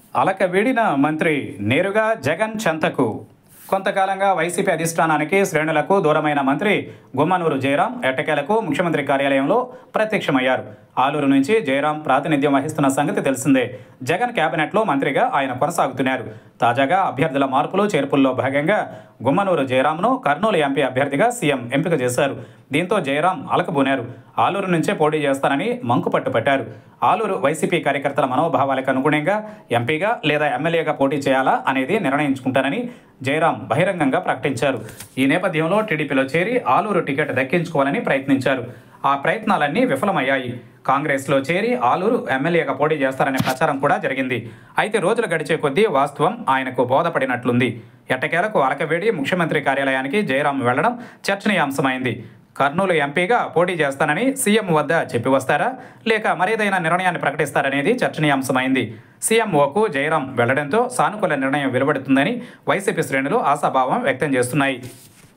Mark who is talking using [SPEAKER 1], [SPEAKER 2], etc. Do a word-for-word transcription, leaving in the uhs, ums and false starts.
[SPEAKER 1] అలక వీడిన మంత్రి నేరుగా జగన్ చెంతకు. కొంతకాలంగా వైసీపీ అధిష్టానానికి శ్రేణులకు దూరమైన మంత్రి గుమ్మనూరు జయరాం ఎట్టకేలకు ముఖ్యమంత్రి కార్యాలయంలో ప్రత్యక్షమయ్యారు. ఆలూరు నుంచి జయరాం ప్రాతినిధ్యం వహిస్తున్న సంగతి తెలిసిందే. జగన్ కేబినెట్లో మంత్రిగా ఆయన కొనసాగుతున్నారు. తాజాగా అభ్యర్థుల మార్పులు చేర్పుల్లో భాగంగా గుమ్మనూరు జయరాంను కర్నూలు ఎంపీ అభ్యర్థిగా సీఎం ఎంపిక చేశారు. దీంతో జయరాం అలకబూనారు. ఆలూరు నుంచే పోటీ చేస్తానని మంకుపట్టు పట్టారు. ఆలూరు వైసీపీ కార్యకర్తల మనోభావాలకు అనుగుణంగా ఎంపీగా లేదా ఎమ్మెల్యేగా పోటీ చేయాలా అనేది నిర్ణయించుకుంటానని జయరాం బహిరంగంగా ప్రకటించారు. ఈ నేపథ్యంలో టీడీపీలో చేరి ఆలూరు టికెట్ దక్కించుకోవాలని ప్రయత్నించారు. ఆ ప్రయత్నాలన్నీ విఫలమయ్యాయి. కాంగ్రెస్లో చేరి ఆలూరు ఎమ్మెల్యేగా పోటీ చేస్తారనే ప్రచారం కూడా జరిగింది. అయితే రోజులు గడిచే కొద్దీ వాస్తవం ఆయనకు బోధపడినట్లుంది. ఎట్టకేలకు అలకవేడి ముఖ్యమంత్రి కార్యాలయానికి జయరాం వెళ్లడం చర్చనీయాంశమైంది. కర్నూలు ఎంపీగా పోటీ చేస్తానని సీఎం వద్ద చెప్పి వస్తారా, లేక మరేదైనా నిర్ణయాన్ని ప్రకటిస్తారనేది చర్చనీయాంశమైంది. సీఎంఓకు జయరాం వెళ్లడంతో సానుకూల నిర్ణయం వెలువడుతుందని వైసీపీ శ్రేణులు ఆశాభావం వ్యక్తం చేస్తున్నాయి.